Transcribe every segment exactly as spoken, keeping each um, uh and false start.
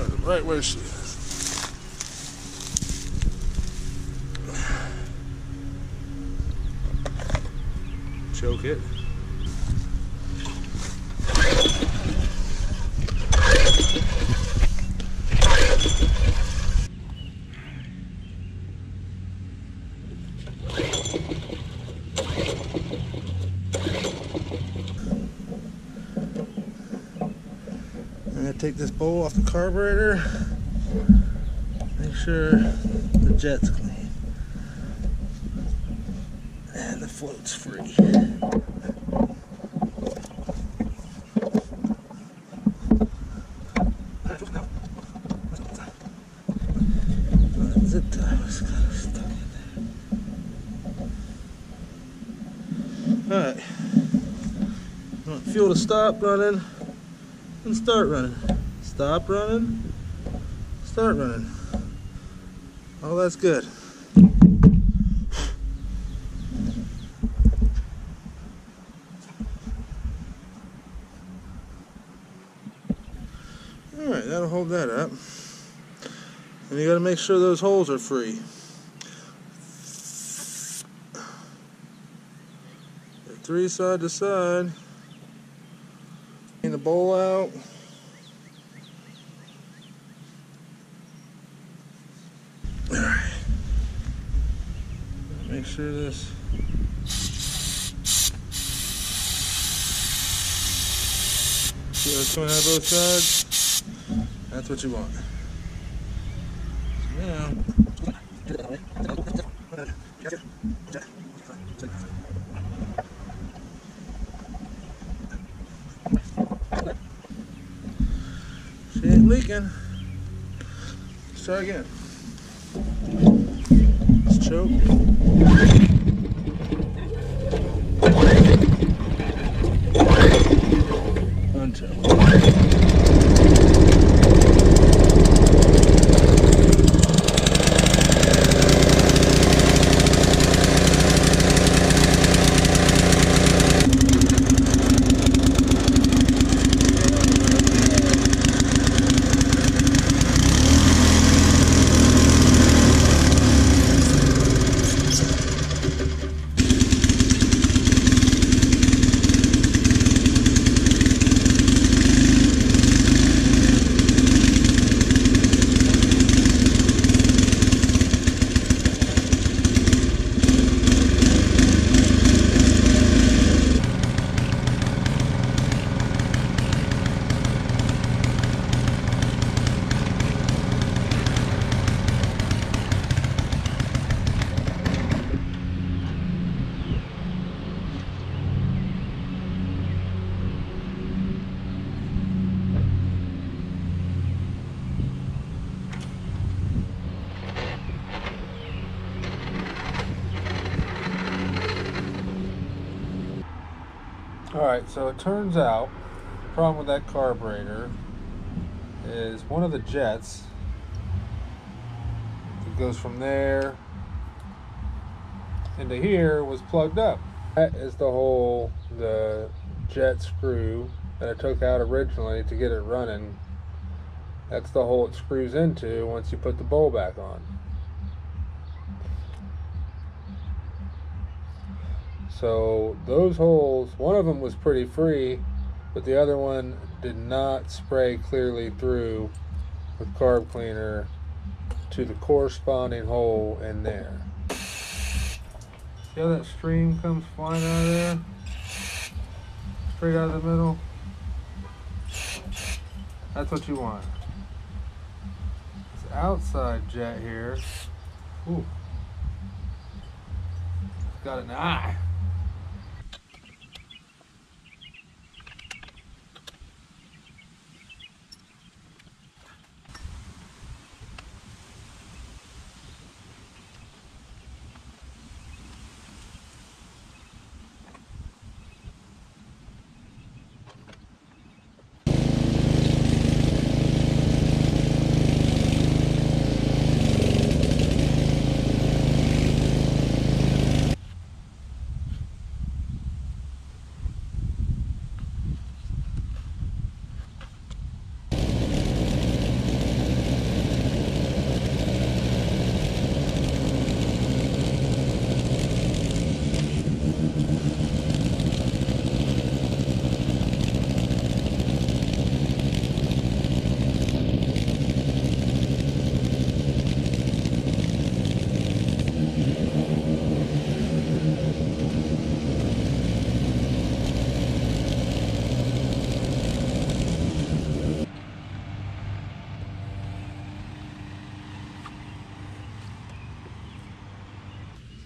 Right where she is. Choke it. I'm gonna take this bowl off the carburetor. Make sure the jet's clean and the float's free. Zip tie was kind of stuck in there. Alright. Want fuel to stop running and start running. Stop running, start running. Oh, that's good. Alright, that'll hold that up. And you gotta make sure those holes are free. Three side to side. Clean the bowl out. Alright. Make sure this see what's coming out of both sides. That's what you want. Now, she ain't leaking. Let's try again. Let's choke. Unchoke. Alright, so it turns out the problem with that carburetor is one of the jets that goes from there into here was plugged up. That is the hole the jet screw that I took out originally to get it running. That's the hole it screws into once you put the bowl back on. So those holes, one of them was pretty free, but the other one did not spray clearly through with carb cleaner to the corresponding hole in there. See how that stream comes flying out of there? Straight out of the middle? That's what you want. This outside jet here, ooh, got an eye.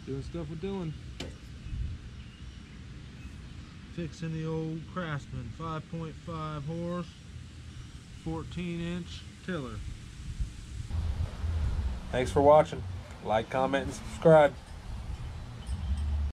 Doing stuff with Dylan. Fixing the old Craftsman five point five horse, fourteen inch tiller. Thanks for watching. Like, comment, and subscribe.